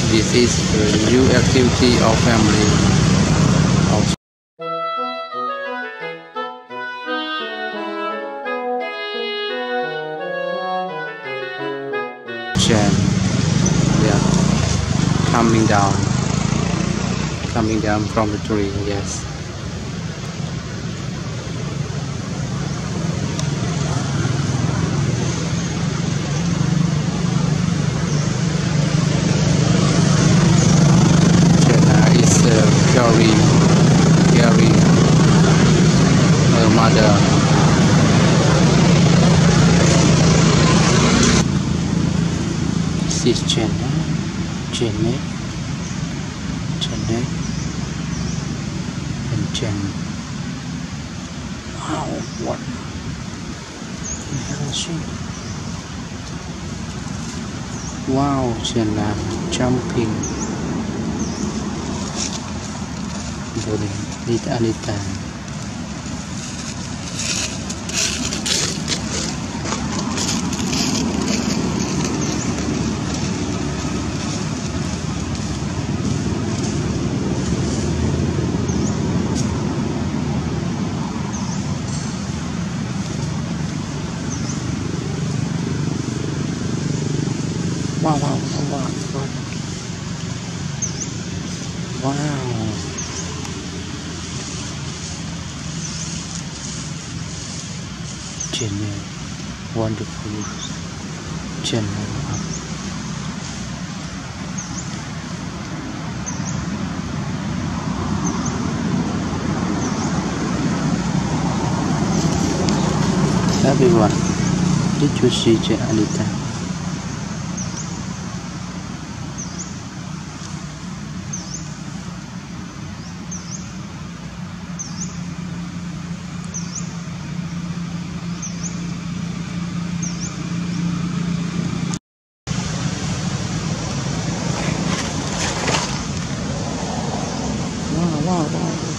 This is the new activity of family of Chen. They are coming down from the tree. Yes. Carry her mother. This is Janet, and Jen. Wow, what the hell is she? Wow, Jenna jumping. Little Anita. Wow. Channel, wonderful channel up. Everyone, did you see Anita? Wow.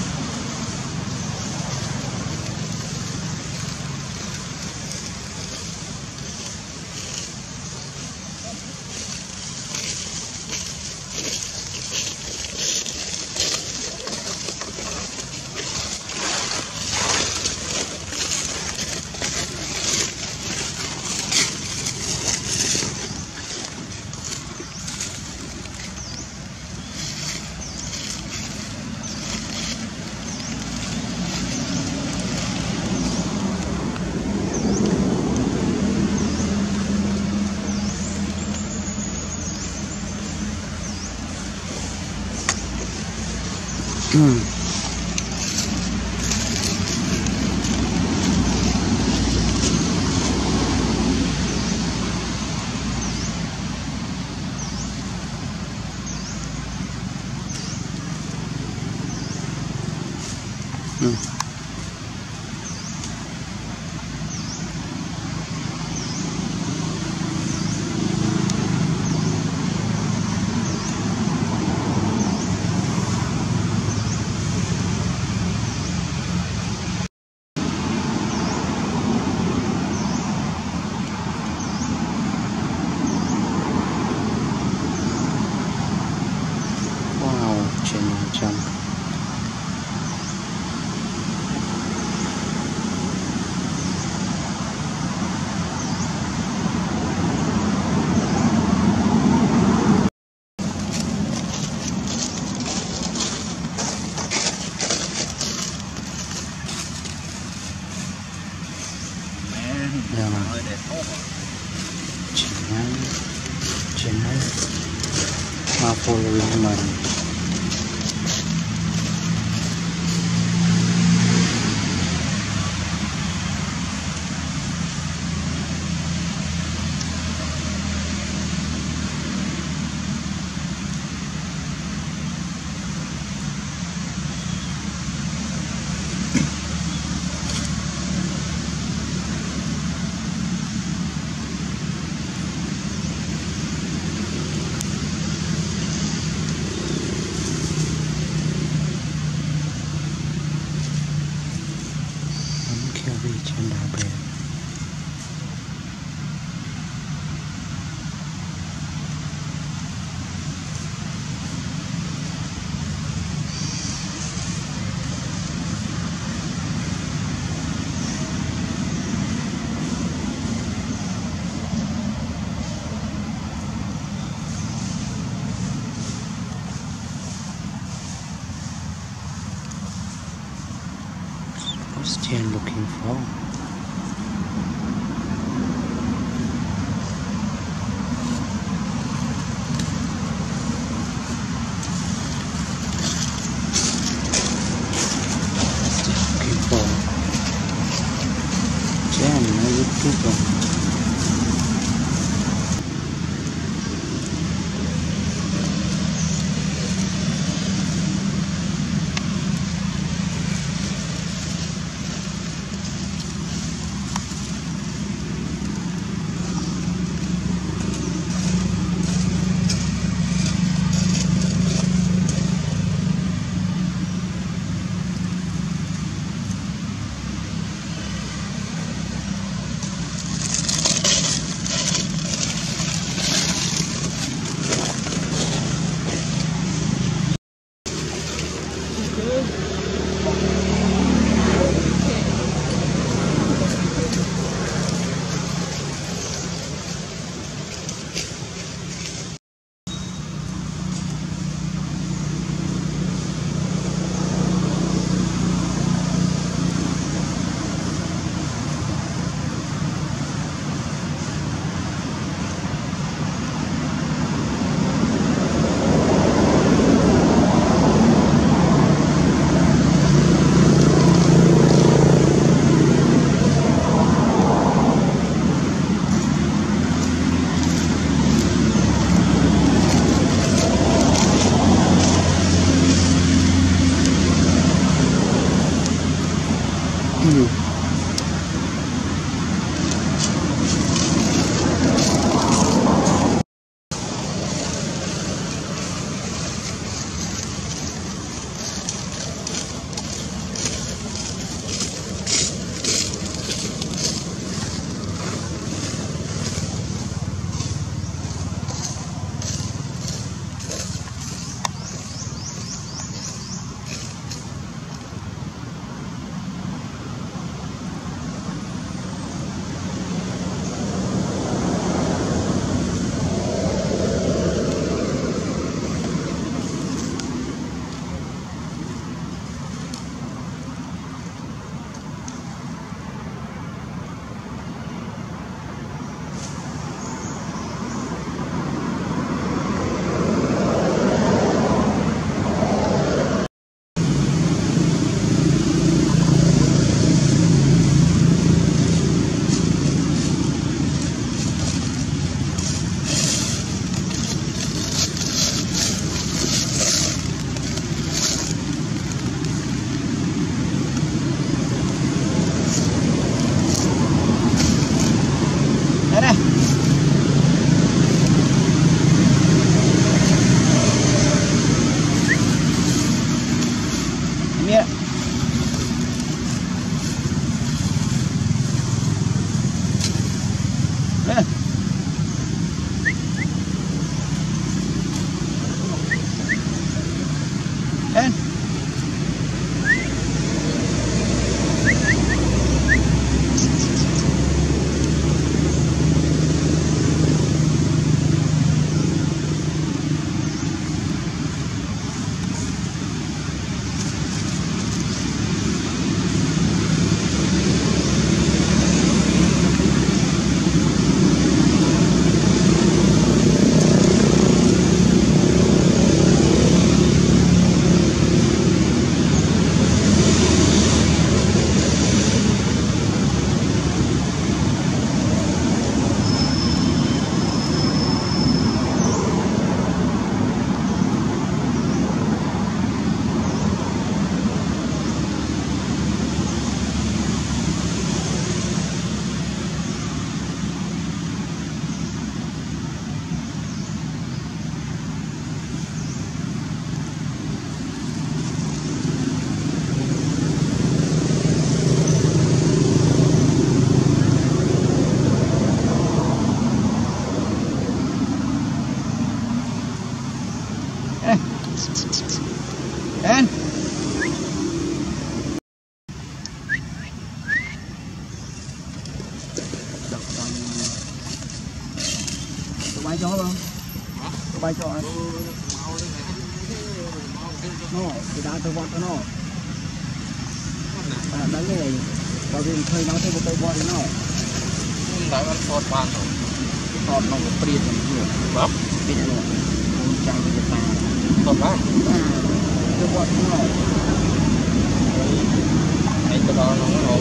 Jump. Channel following money. Reach and breath. still looking for. YouTube. Kan? Tụi bay cho không? Tụi bay cho. Nó, thì đã tôi vọt cho nó. đấy này bao giờ thời nó thấy một tay bò nó đại văn phật ban rồi phật nó có priệt nhiều bắp biết rồi trang bị ta phật ban cái bò nó cái đó nó nổ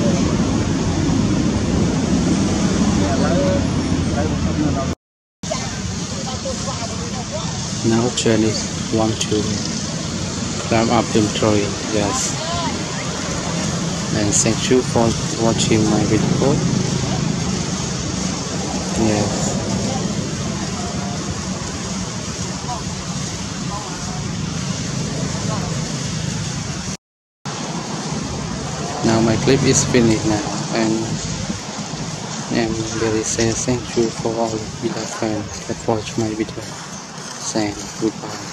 now Chinese want to climb up the tree. Yes, and thank you for watching my video. Yes, now my clip is finished now, and really say thank you for all beloved fans that watch my video. Saying goodbye.